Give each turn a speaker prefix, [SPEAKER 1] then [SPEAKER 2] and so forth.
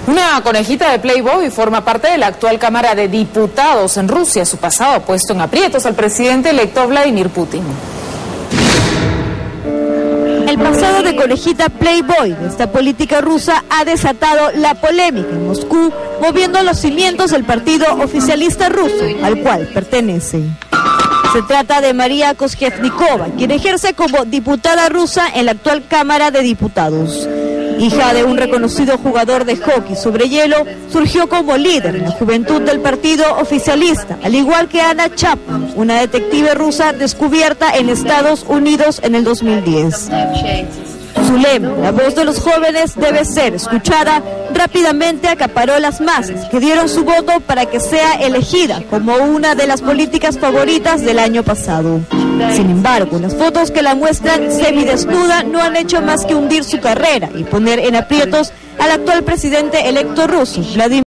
[SPEAKER 1] Una conejita de Playboy forma parte de la actual Cámara de Diputados en Rusia. Su pasado ha puesto en aprietos al presidente electo Vladimir Putin.
[SPEAKER 2] El pasado de conejita Playboy de esta política rusa ha desatado la polémica en Moscú, moviendo los cimientos del partido oficialista ruso al cual pertenece. Se trata de María Kozhevnikova, quien ejerce como diputada rusa en la actual Cámara de Diputados. Hija de un reconocido jugador de hockey sobre hielo, surgió como líder en la juventud del partido oficialista, al igual que Anna Chapman, una detective rusa descubierta en Estados Unidos en el 2010. Su lema, la voz de los jóvenes debe ser escuchada, rápidamente acaparó las masas que dieron su voto para que sea elegida como una de las políticas favoritas del año pasado. Sin embargo, las fotos que la muestran semidesnuda no han hecho más que hundir su carrera y poner en aprietos al actual presidente electo ruso, Vladimir